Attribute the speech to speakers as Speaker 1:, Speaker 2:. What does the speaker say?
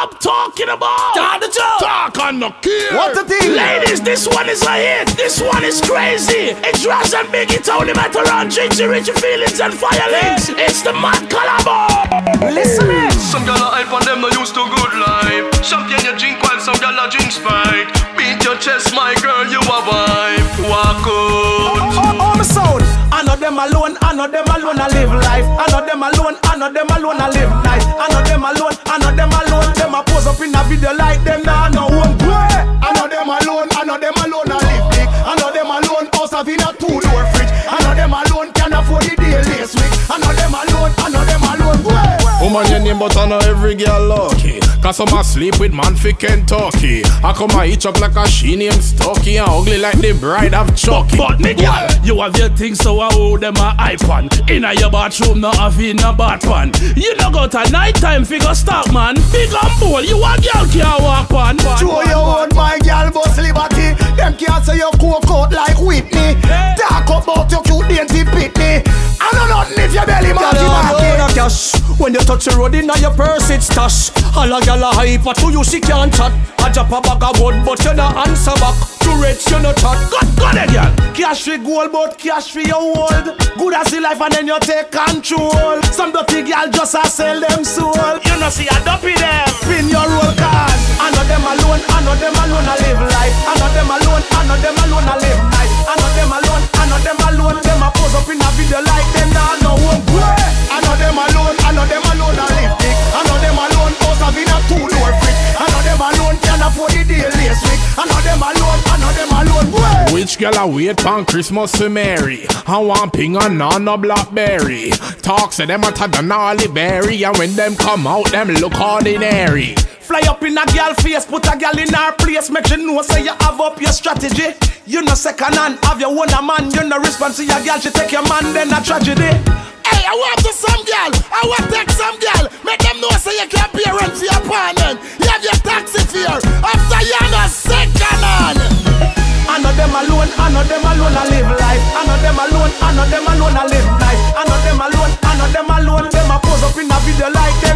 Speaker 1: I'm talking about.
Speaker 2: Talk and no care.
Speaker 3: What the thing?
Speaker 1: Ladies, this one is a hit. This one is crazy. It's Raz and Biggie, Tony Veteran, Ginger, Richie Feelings and Firelinks. It's the Mad Collabo.
Speaker 3: Listen me.
Speaker 4: Some gyal a hype on them no used to good life. Champagne you drink while some gyal a drink Sprite. Beat your chest, my girl, you a vibe. Walk out.
Speaker 3: On the sound. I know them alone, I know them alone I live life. I know them alone, I know them alone I live nice. I know them alone, I know them alone. Them a pose up in a video like them now no one way. I know them alone, I know them alone I live big. I know them alone, house have in a two-door fridge. I know them alone, can afford the daily week. I know them alone, I know them alone way.
Speaker 2: Woman your name but I know every girl lucky. Cause some a sleep with man fi Kentucky. I come a hitch up like a she named Stucky and ugly like the bride of Chucky.
Speaker 1: But me girl, you have your things so I owe them a iPhone. Inna your bathroom, no have in a bath pan. You no go to night time figure stock man. Big and bold, you a girl can't walk on.
Speaker 3: Show your own my girl boss liberty. Them can't say you coke out like Whitney. Talk about your cute dainty pitney. I know nothing if your belly marky cash. When you touch the road inna your purse it's stash. All a girl a hype to you she can't chat. I drop a bag of wood but you no answer back. Too rich you no chat.
Speaker 1: Go there girl.
Speaker 3: Cash for gold but cash for your hold. Good as the life and then you take control. Some dirty girl just a sell them soul.
Speaker 1: You know see I dumpy them.
Speaker 3: Spin your roll card. I know them alone, I know them alone I live life. I know them alone, I know them alone I live nice. I know them alone, I know them alone. Them a pose up in a video like them now no one way. I know them alone, I know them alone I live big. I know them alone, house have in a two-door fridge. I know them alone, can afford the daily week. I know them alone, I know them alone way.
Speaker 2: Which girl a wait pon Christmas for Mary? I want ping and on a blackberry. Talk say them a tad and Ollie Berry. And when them come out, them look ordinary.
Speaker 3: Fly up in a girl face, put a girl in her place. Make you know say you have up your strategy. You no second hand, have your own a man. You no response to your girl, she take your man, then a tragedy.
Speaker 1: Hey, I want to some girl, I want to take some girl. Make them know say you can't pay rent for your apartment. You have your taxi fare after you no second hand.
Speaker 3: I know them alone, I know them alone I live life. I know them alone, I know them alone I live nice. I know them alone, I know them alone. Them a pose up in a video like them